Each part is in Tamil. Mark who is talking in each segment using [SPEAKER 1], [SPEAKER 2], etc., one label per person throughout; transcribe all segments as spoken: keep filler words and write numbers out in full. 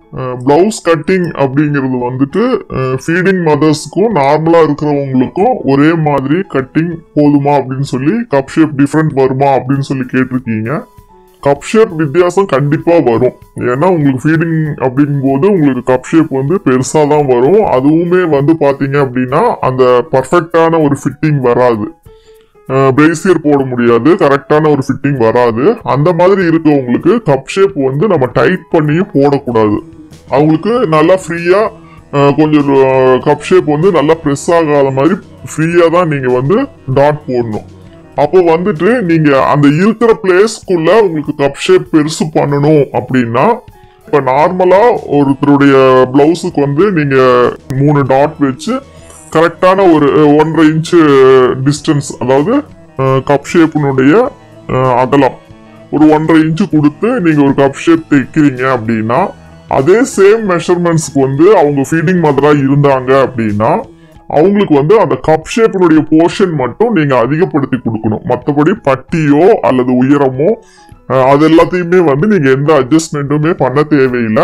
[SPEAKER 1] பிளவுஸ் கட்டிங் அப்படிங்கிறது வந்துட்டு ஃபீடிங் மதர்ஸ்க்கும் நார்மலா இருக்கிறவங்களுக்கும் ஒரே மாதிரி கட்டிங் போதுமா அப்படின்னு சொல்லி கப் ஷேப் டிஃப்ரெண்ட் வருமா அப்படின்னு சொல்லி கேட்டிருக்கீங்க. கப் ஷேப் வித்தியாசம் கண்டிப்பா வரும். ஏன்னா உங்களுக்கு ஃபீடிங் அப்படிங்கும் போது உங்களுக்கு கப் ஷேப் வந்து பெருசா தான் வரும். அதுவுமே வந்து பாத்தீங்க அப்படின்னா அந்த பர்ஃபெக்டான ஒரு ஃபிட்டிங் வராது. பிரேசியர் போட முடியாது, கரெக்டான ஒரு ஃபிட்டிங் வராது. அந்த மாதிரி இருக்கவங்களுக்கு கப் ஷேப் வந்து நம்ம டைட் பண்ணியும் போடக்கூடாது. அவங்களுக்கு நல்லா ஃப்ரீயா கொஞ்சம் கப் ஷேப் வந்து நல்லா ப்ரெஸ் ஆகாத மாதிரி ஃப்ரீயா தான் நீங்க வந்து டாட் போடணும். அப்போ வந்துட்டு நீங்க அந்த இருக்கிற பிளேஸ்க்குள்ள உங்களுக்கு கப் ஷேப் பெருசு பண்ணணும் அப்படின்னா, இப்ப நார்மலா ஒருத்தருடைய பிளவுஸுக்கு வந்து நீங்க மூணு டாட் வச்சு கரெக்டான ஒரு ஒன்றரை இன்ச்சு டிஸ்டன்ஸ், அதாவது கப் ஷேப்பினுடைய அகலம் ஒரு ஒன்றரை இன்ச்சு கொடுத்து நீங்க ஒரு கப் ஷேப் தைக்கிறீங்க அப்படின்னா, அதே சேம் மெஷர்மெண்ட்ஸ்க்கு வந்து அவங்க ஃபீடிங் மதரா இருந்தாங்க அப்படின்னா அவங்களுக்கு வந்து அந்த கப் ஷேப்பினுடைய போர்ஷன் மட்டும் நீங்க அதிகப்படுத்தி கொடுக்கணும். மற்றபடி பட்டியோ அல்லது உயரமோ அது எல்லாத்தையுமே வந்து நீங்க எந்த அட்ஜஸ்ட்மெண்ட்டுமே பண்ண தேவையில்லை.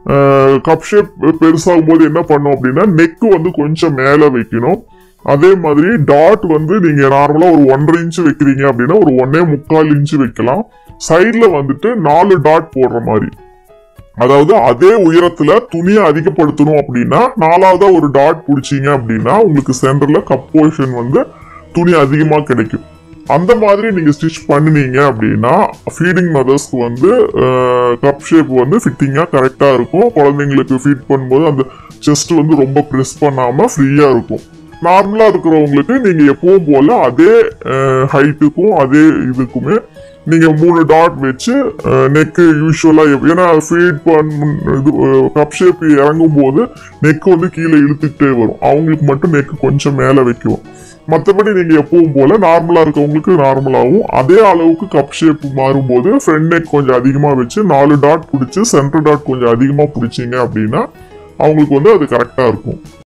[SPEAKER 1] கப் ஷேப் பெருசாகும் போது என்ன பண்ணும் அப்படின்னா நெக் வந்து கொஞ்சம் மேல வைக்கணும். அதே மாதிரி டாட் வந்து நீங்க நார்மலா ஒரு ஒன்றரை இன்ச்சு வைக்கிறீங்க அப்படின்னா ஒரு ஒன்னே முக்கால் இன்ச்சு வைக்கலாம். சைட்ல வந்துட்டு நாலு டாட் போடுற மாதிரி, அதாவது அதே உயரத்துல துணியை அதிகப்படுத்தணும் அப்படின்னா நாலாவதா ஒரு டாட் பிடிச்சிங்க அப்படின்னா உங்களுக்கு சென்டர்ல கப் போர்ஷன் வந்து துணி அதிகமா கிடைக்கும். அந்த மாதிரி நீங்க ஸ்டிச் பண்ணினீங்க அப்படின்னா ஃபீடிங் மதர்ஸ்க்கு வந்து கப் ஷேப் வந்து ஃபிட்டிங்கா கரெக்டா இருக்கும். குழந்தைங்களுக்கு ஃபீட் பண்ணும்போது அந்த செஸ்ட் வந்து ரொம்ப ப்ரெஸ் பண்ணாம ஃப்ரீயா இருக்கும். நார்மலா இருக்கிறவங்களுக்கு நீங்க எப்பவும் போல அதே ஹைட்டுக்கும் அதே இதுக்குமே நீங்க மூணு டாட் வச்சு நெக்கு யூஸ்வலா, ஏன்னா ஃபீட் பண்ண இது கப் ஷேப் இறங்கும் போது நெக் வந்து கீழே இழுத்துக்கிட்டே வரும். அவங்களுக்கு மட்டும் நெக்கு கொஞ்சம் மேல வைக்கும். மற்றபடி நீங்க எப்பவும் போல நார்மலா இருக்கவங்களுக்கு நார்மலாகவும் அதே அளவுக்கு கப் ஷேப் மாறும்போது ஃப்ரண்ட் நெக் கொஞ்சம் அதிகமா வச்சு நாலு டாட் பிடிச்சி சென்டர் டாட் கொஞ்சம் அதிகமா பிடிச்சிங்க அப்படின்னா அவங்களுக்கு வந்து அது கரெக்டா இருக்கும்.